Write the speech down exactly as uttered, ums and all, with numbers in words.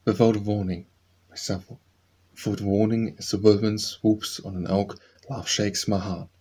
Without warning by Sappho. Without warning, as the whirlwind swoops on an oak, love shakes my heart.